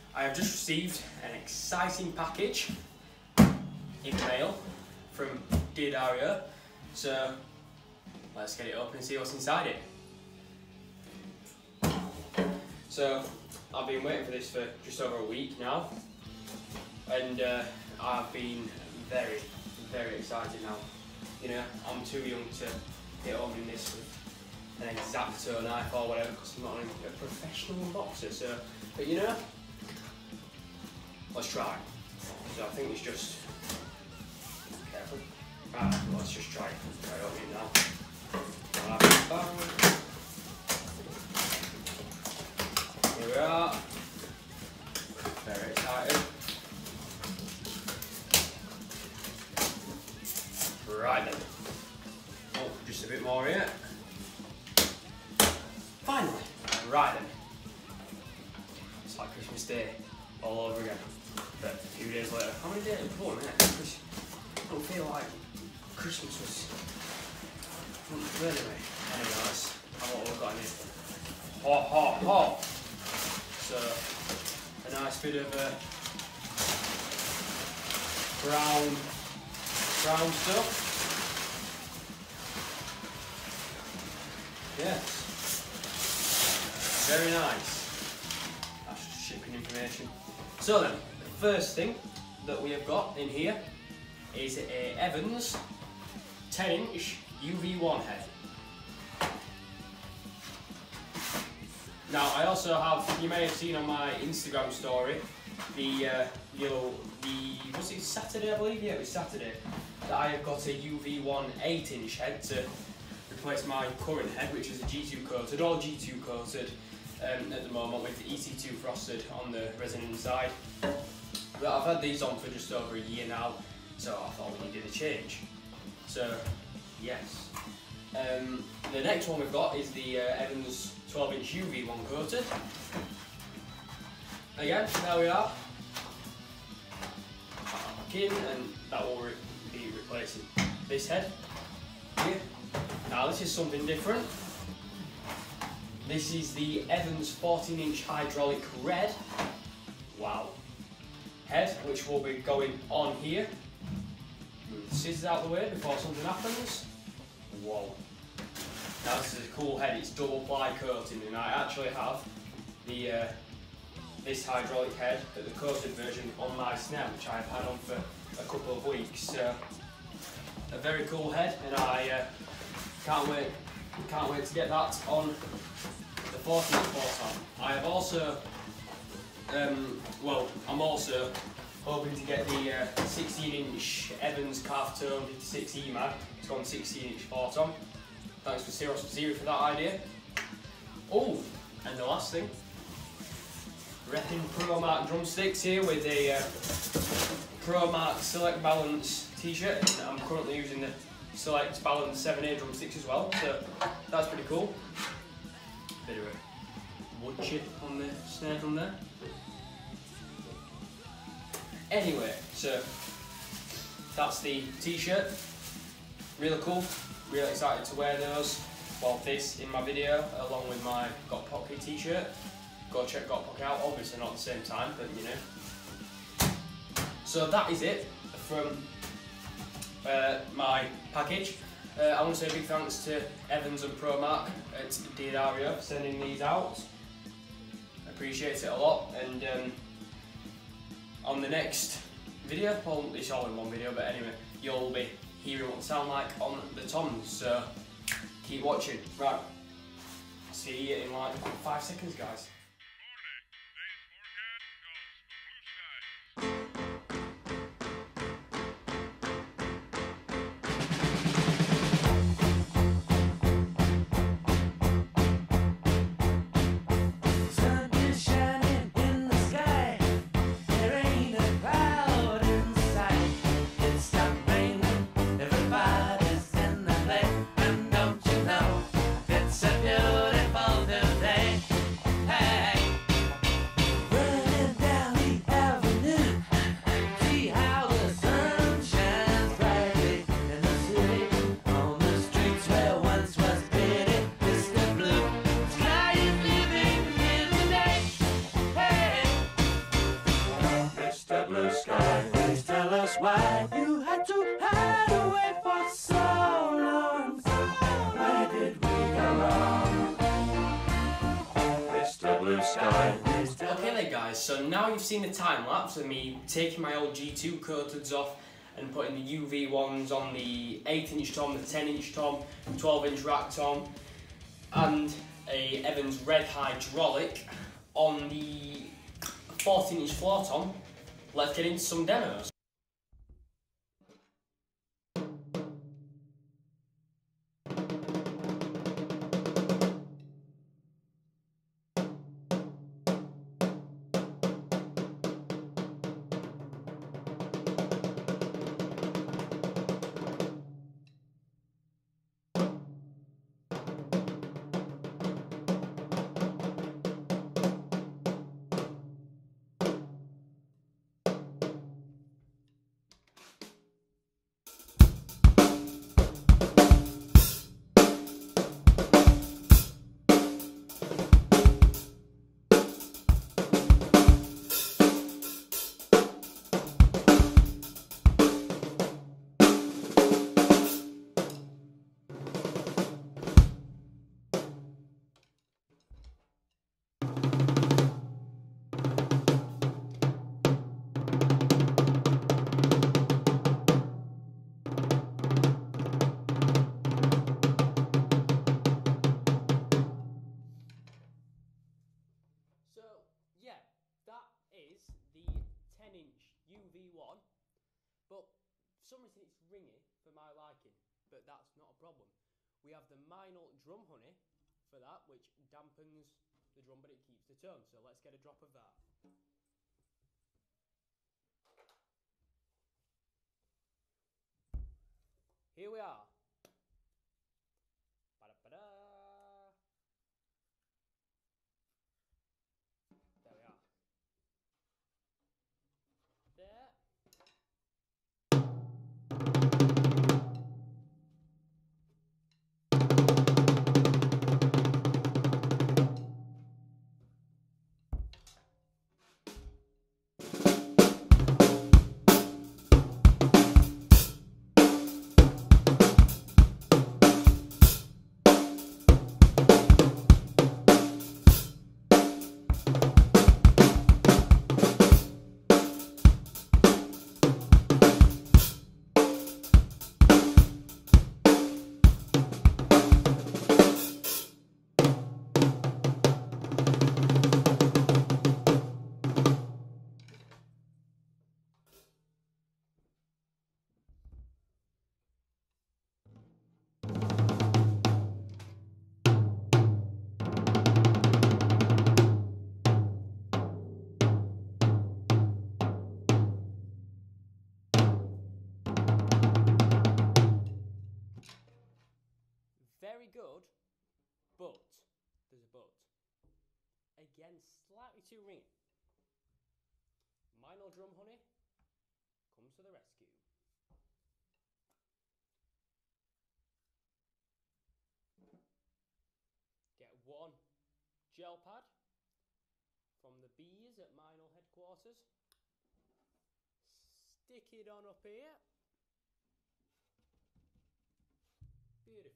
I have just received an exciting package in the mail from TnR, so let's get it open and see what's inside it. So I've been waiting for this for just over a week now, and I've been very, very excited now. You know, I'm too young to get opening this with an X-Acto knife or whatever, because I'm not a professional boxer. So, but you know, let's try. So I think it's just careful. Right, let's just try it. Try opening it now. Here we are. Very excited. Right then. Oh, just a bit more here. Finally. Right then. It's like Christmas Day all over again. But a few days later. How many days before, man? I don't feel like Christmas was anyway. Anyway, let's have what we've got in here. Hot, hot, hot. So a nice bit of brown stuff. Yes. Very nice. That's just shipping information. So then, the first thing that we have got in here is a Evans 10-inch UV1 head. Now I also have, you may have seen on my Instagram story, was it Saturday I believe? Yeah, it was Saturday, that I have got a UV1 8-inch head to replace my current head, which is a G2 coated, all G2 coated at the moment, with EC2 frosted on the resin inside. But I've had these on for just over a year now, so I thought we needed a change. So yes. The next one we've got is the Evans 12-inch UV1 coated. Again, there we are. Back in, and that will be replacing this head here. Now this is something different. This is the Evans 14-inch hydraulic red. Wow. Head, which will be going on here. Move the scissors out of the way before something happens. Whoa. Now this is a cool head, it's double ply coating, and I actually have the this hydraulic head, the coated version, on my snare, which I've had on for a couple of weeks. So a very cool head, and I can't wait to get that on the 14-inch Promark. I have also, I'm also hoping to get the 16-inch Evans calf tone 56 EMAG. It's gone 16-inch Fortom. Thanks for Zero for that idea. Oh, and the last thing, repping Promark Drumsticks here with a Promark Select Balance t-shirt. I'm currently using the Select Balance 7A drumsticks as well, so that's pretty cool. Bit of a wood chip on the snare drum there. Anyway, so that's the t-shirt. Really cool. Really excited to wear those. Well, this in my video, along with my Got Pocket t-shirt. Go check Got Pocket out, obviously not at the same time, but you know. So that is it from my package. I want to say a big thanks to Evans and Promark at TnR for sending these out. I appreciate it a lot, and on the next video, well, it's all in one video, but anyway, you'll be hearing what they sound like on the toms, so keep watching. Right, see you in like 5 seconds, guys. It's a beautiful new day. Hey. had to hide away for so long. Where did we go wrong? Mr. Blue Sky. Okay then guys, so now you've seen the time lapse of me taking my old G2 coateds off and putting the UV ones on the 8-inch tom, the 10-inch tom, 12-inch rack tom, and a Evans Red hydraulic on the 14-inch floor tom. Let's get into some demos. UV1, but for some reason it's ringy for my liking, but that's not a problem. We have the Meinl Drum Honey for that, which dampens the drum but it keeps the tone, so let's get a drop of that. Here we are. Ba-da-ba-da. There we are. There. Very good, but there's a but. Again, slightly too ringy. Meinl Drum Honey comes to the rescue. Get one gel pad from the bees at Meinl headquarters. Stick it on up here. Beautiful.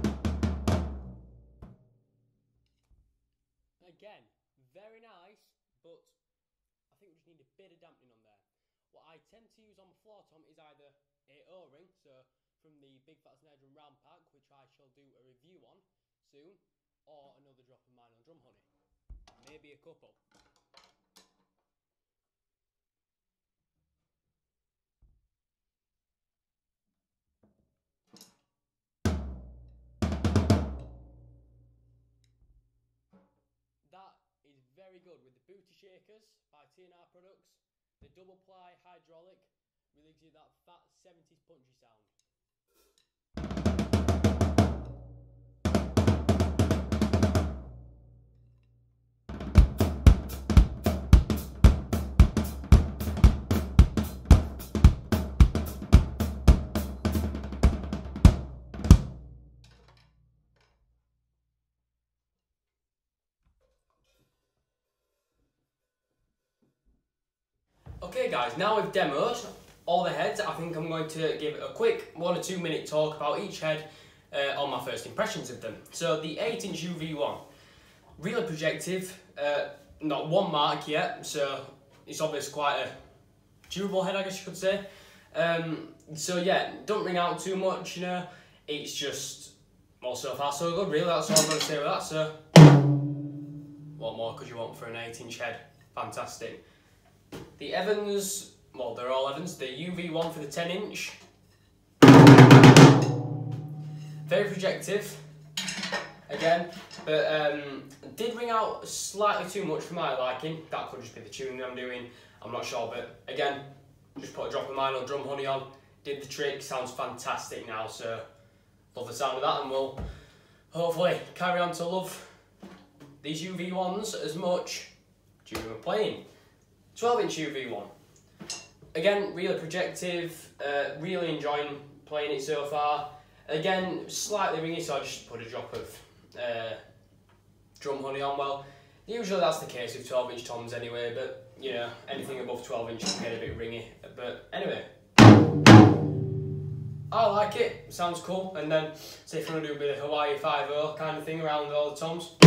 Again, very nice, but I think we just need a bit of dampening on there. What I tend to use on my floor tom is either a O-ring, so from the Big Fat Snare Drum round pack, which I shall do a review on soon, or another drop of Meinl Drum Honey. Maybe a couple. That is very good with the booty shakers by TnR Products. The double ply hydraulic really gives you that fat 70s punchy sound. Okay guys, now we've demoed all the heads, I think I'm going to give a quick 1 or 2 minute talk about each head on my first impressions of them. So the 8-inch UV1, really projective, not one mark yet, so it's obviously quite a durable head, I guess you could say. So yeah, don't ring out too much, you know, it's just, well, so far so good really, that's all I'm going to say with that. So what more could you want for an 8-inch head? Fantastic. The Evans, well, they're all Evans. The UV1 for the 10-inch, very projective again, but did ring out slightly too much for my liking. That could just be the tuning I'm doing, I'm not sure, but again, just put a drop of Meinl Drum Honey on, did the trick, sounds fantastic now, so love the sound of that, and we'll hopefully carry on to love these UV1s as much during my playing. 12-inch UV1. Again, really projective, really enjoying playing it so far. Again, slightly ringy, so I just put a drop of Drum Honey on. Well, usually that's the case with 12-inch toms anyway, but you know, anything above 12-inch can get a bit ringy. But anyway, I like it, sounds cool. And then, say if you want to do a bit of Hawaii 5-0 kind of thing around all the toms,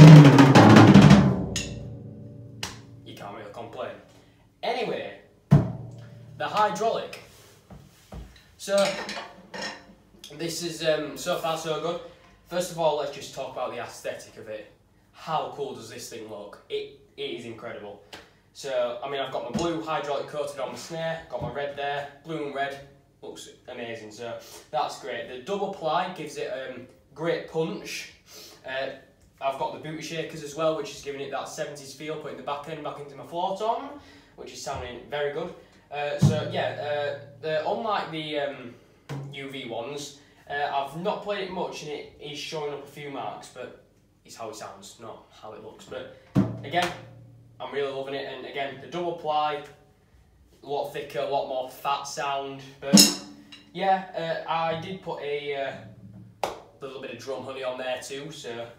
you can't really complain. Anyway, the hydraulic. So this is so far so good. First of all, let's just talk about the aesthetic of it. How cool does this thing look? It is incredible. So I mean, I've got my blue hydraulic coated on my snare, got my red there, blue and red, looks amazing. So that's great. The double ply gives it great punch. I've got the booty shakers as well, which is giving it that 70s feel, putting the back end back into my floor tom, which is sounding very good. So yeah, unlike the UV ones, I've not played it much and it is showing up a few marks, but it's how it sounds, not how it looks. But again, I'm really loving it, and again, the double ply, a lot thicker, a lot more fat sound. But yeah, I did put a little bit of Drum Honey on there too, so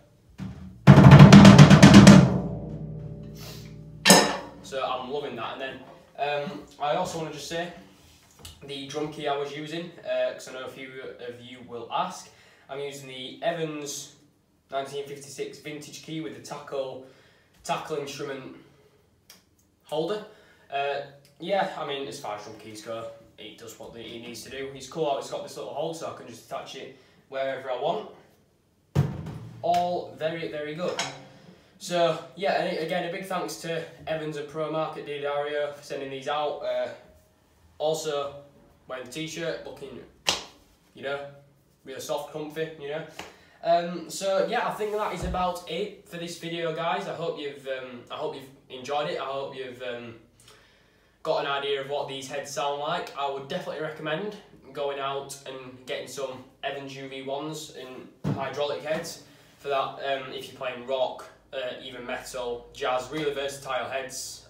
I'm loving that. And then I also want to just say the drum key I was using, because I know a few of you will ask. I'm using the Evans 1956 vintage key with the tackle instrument holder. Yeah, I mean, as far as drum keys go, it does what it needs to do. It's cool how it's got this little hole, so I can just attach it wherever I want. All very, very good. So yeah, and again, a big thanks to Evans and Promark at DrumHeads for sending these out. Also, wearing the t-shirt, looking, you know, really soft, comfy, you know. So yeah, I think that is about it for this video, guys. I hope you've enjoyed it. I hope you've got an idea of what these heads sound like. I would definitely recommend going out and getting some Evans UV1s and hydraulic heads for that. If you're playing rock, even metal, jazz, really versatile heads.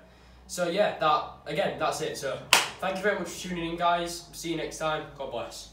So yeah, that's it. So thank you very much for tuning in, guys. See you next time. God bless.